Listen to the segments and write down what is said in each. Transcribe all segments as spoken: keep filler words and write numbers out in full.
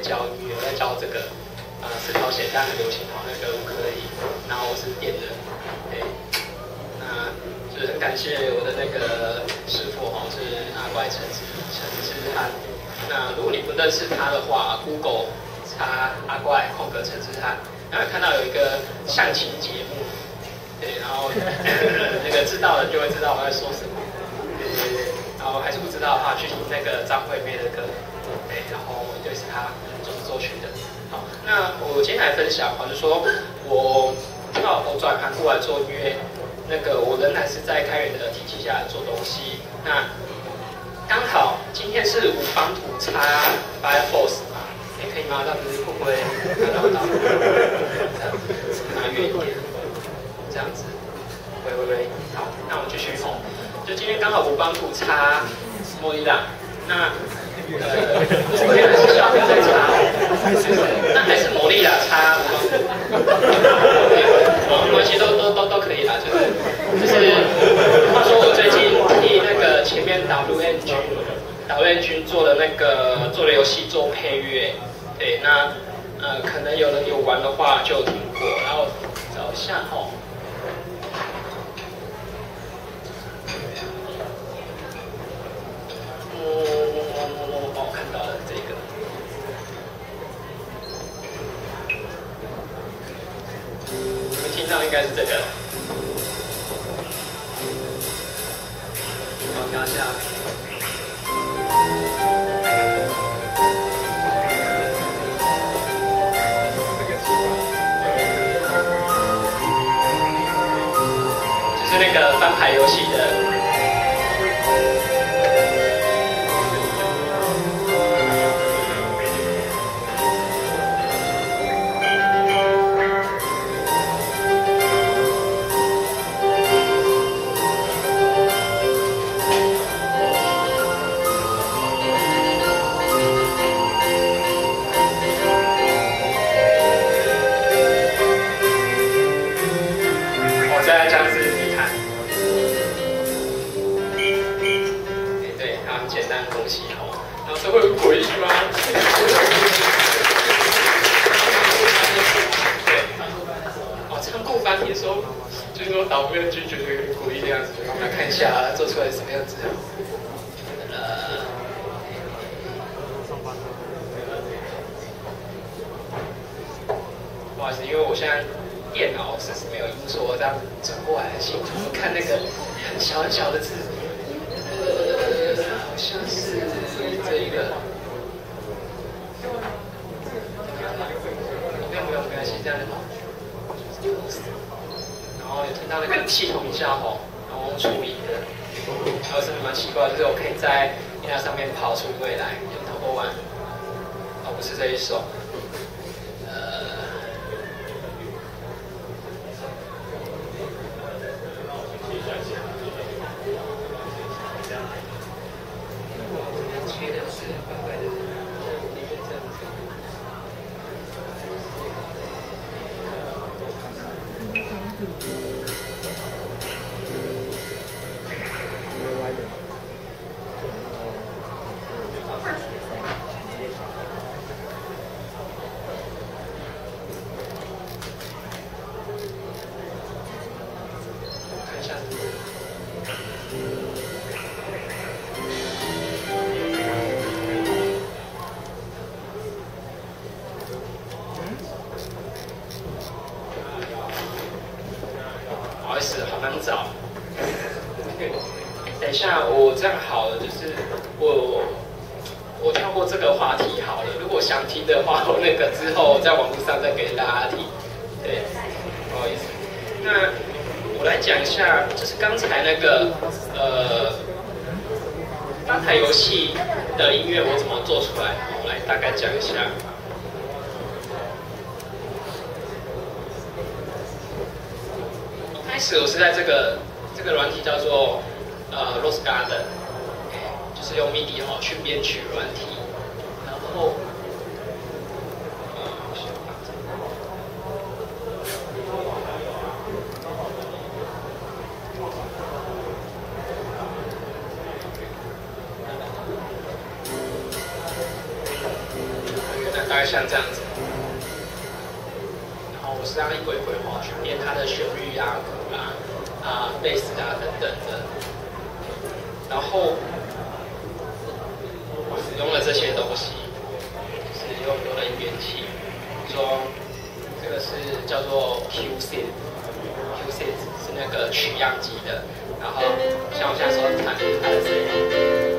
教音乐，我在教这个呃十条弦但很流行哦那个乌克丽，然后我是电的，对，那就是很感谢我的那个师傅哦，是阿怪陈之陈之汉。那如果你不认识他的话 ，Google 查阿怪空格陈之汉，然后看到有一个象棋节目，对，然后那个知道的就会知道我在说什么，对对对。然后还是不知道的话，去听那个张惠妹的歌，对，然后就是她作词作曲的。好，那我今天来分享，就是说我那我转行过来做音乐，那个我仍然是在开源的体系下做东西。那刚好今天是五方图插 Firefox 嘛，哎，可以吗？这样子会不会看到到？这样子拿远一点，这样子，喂喂喂，好，那我们继续吼。就今天刚好五方图插莫莉拉，那呃，昨天还是小编在插，那还是魔力啦插五方图，没关系，都都都都可以啦，就是就是，话说我最近替那个前面 W N 君 W N 君做的那个做的游戏做配乐，对，那呃可能有人有玩的话就有听过，然后找一下吼。哦，看到了这个，你们听到应该是这个。好，调一下。就是那个翻牌游戏的。会很诡异吗？对，哦，仓库翻听说，就是说导编就觉得有点诡异这样子，我们来看一下做出来是什么样子。呃，不好意思，因为我现在电脑是没有音缩，这样转过来很辛苦。我看那个很小很小的字，呃，好像是。这一个，不用不用没关系，这样就好。然后有听到那个系统音效吼，然后处理的，还有什么蛮奇怪，就是我可以在音量上面跑出未来，有透过玩，哦不是这一首，呃。不好意思，好难找。等一下，我这样好了，就是我我跳过这个话题好了。如果想听的话，我那个之后在网络上再给大家听。对，不好意思。那我来讲一下，就是刚才那个呃，翻牌游戏的音乐我怎么做出来，我来大概讲一下。一开始我是在这个这个软体叫做呃 Rose Garden， 就是用 M I D I 哦去编曲软体，然后大概概像这样子。然后我是让一轨一轨哈去练它的旋律啊、鼓啊、啊贝斯啊等等的。然后我使用了这些东西，就是用有了音乐器，比如说这个是叫做 Q Sit，Q Sit 是那个取样机的。然后像我现在手弹它的声音。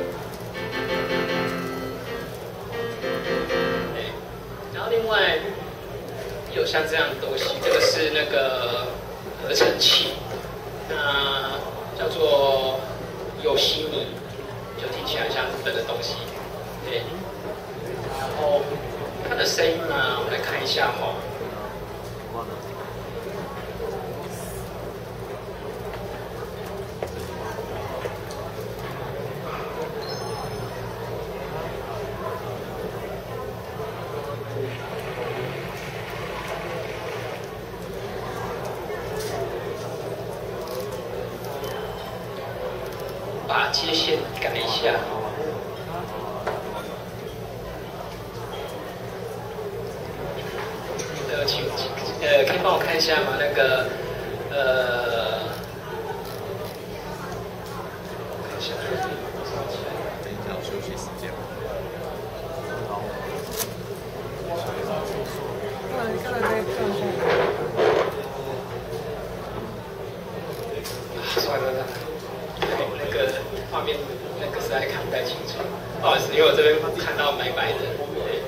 然后另外有像这样的东西，这个是那个合成器，那叫做有西米，就听起来像日本的东西，对。然后它的声音呢，我们来看一下哈。把接线改一下。呃，请呃，可以帮我看一下吗？那个呃，看一下。 等一下，我休息时间。 算了，那个画面那个实在看不太清楚，不好意思，因为我这边看到白白的。对。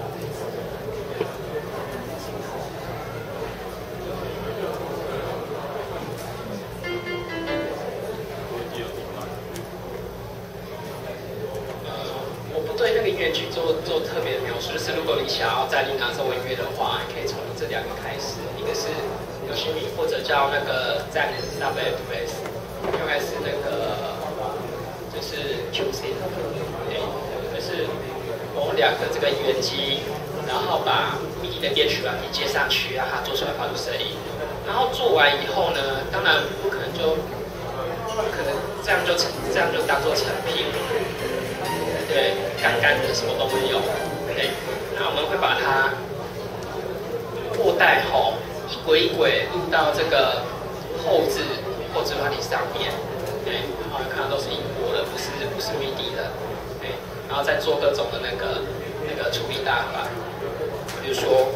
呃，我不对那个音乐剧做做特别的描述，就是如果你想要在琳达奏音乐的话，你可以从这两个开始，一个是有西米或者叫那个在 W F S， 另外是那个就是 Q C， 对，就是我们两个这个音源机，然后把 M I D I 的编曲软体接上去，让它做出来发出声音。然后做完以后呢，当然不可能就不可能这样就成这样就当做成品，对，干干的什么都没有，对。那我们会把它过带吼。一轨一轨录到这个后置后置软体上面，对，然后看到都是音波的，不是不是 M I D I 的，对，然后再做各种的那个那个处理大法，比如说，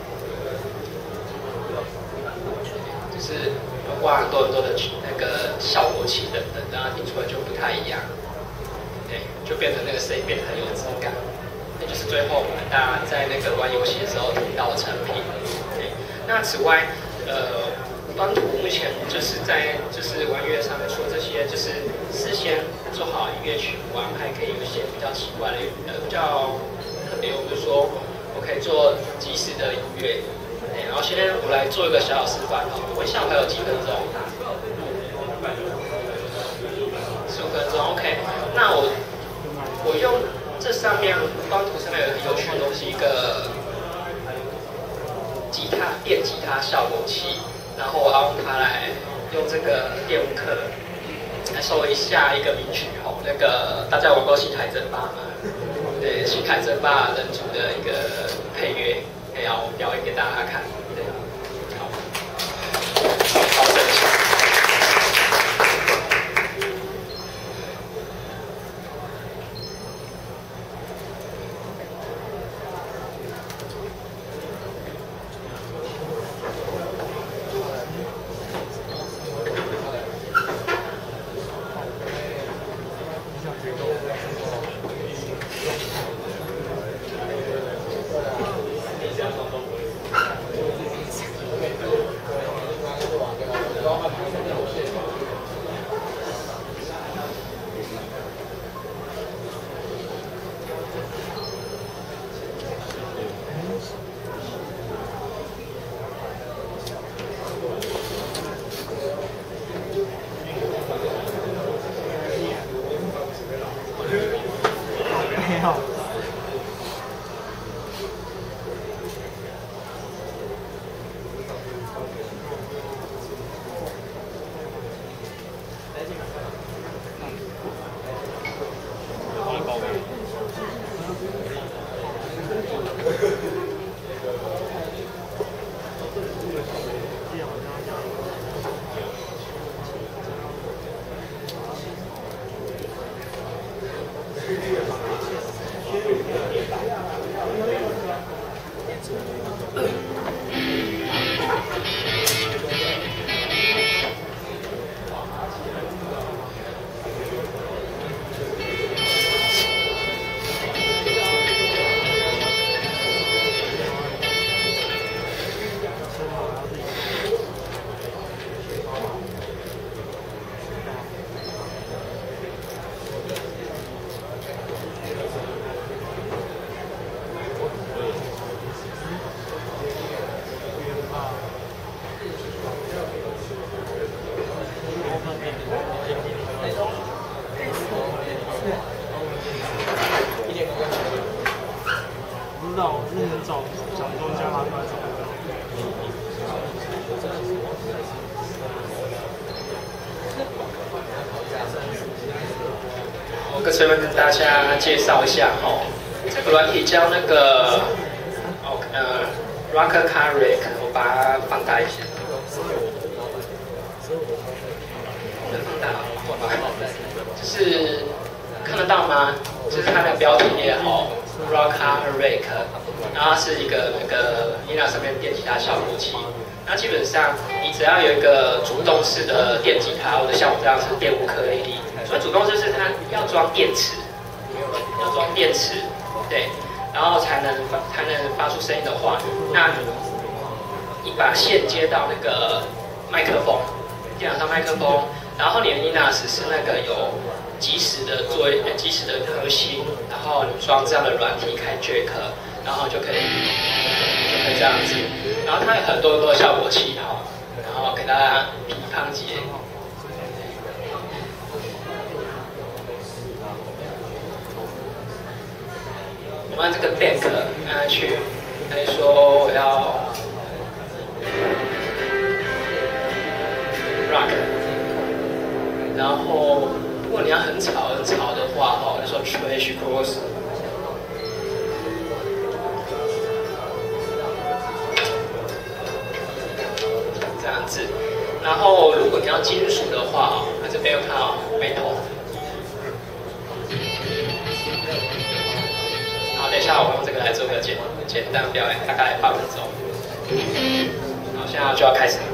就是包括很多很多的那个效果器等等，让它听出来就不太一样，对，就变成那个声音变得很有质感，那就是最后我们大家在那个玩游戏的时候听到的成品。那此外，呃，端图目前就是在就是玩乐上面，除了这些，就是事先做好音乐曲完，还可以有一些比较奇怪的、呃比较特别，比如说我可以做即时的音乐，对，然后现在我来做一个小小示范哦，我想还有几分钟，十五分钟 ，OK， 那我我用这上面端图上面有很有趣的东西，一个。吉他电吉他效果器，然后我要用它来用这个电舞课来说一下一个名曲吼，那个大家玩过《星海争霸》吗？对，《星海争霸》人族的一个配乐，然后表演给大家看。对，好，好，等一下。 跟随便跟大家介绍一下哦，这个软体叫那个哦呃 Rocker Car Rack， 我把它放大一下，能放大吗？就是看得到吗？就是它的标题也好 ，Rocker Rack， 然后是一个那个 Nina 上面电吉他效果器。那基本上你只要有一个主动式的电吉他，或者像我这样是电乌克丽丽。所以主动就是它要装电池，要装电池，对，然后才能发才能发出声音的话，那你把线接到那个麦克风，电脑上麦克风，然后你的 Ninas 是那个有即时的做即时的核心，然后你装这样的软体开 Jack， 然后就可以就可以这样子，然后它有很多很多的效果器哈，然后给大家批判解。我按这个 deck 按下去，可以说我要 rock， 然后如果你要很吵很吵的话，哈，就说 trash cross， 这样子。然后如果你要金属的话，那这边有看到metal。好，等一下我用这个来做个简简单表演，大概八分钟。好，现在就要开始了。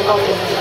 到这边。